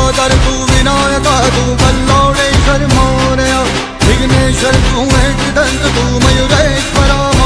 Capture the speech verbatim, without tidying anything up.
गंगाधर तू विनायका तू कल्लोळेश्वर मोरया विघ्नेश्वर तू एकदंत तू मयूरेश्वरा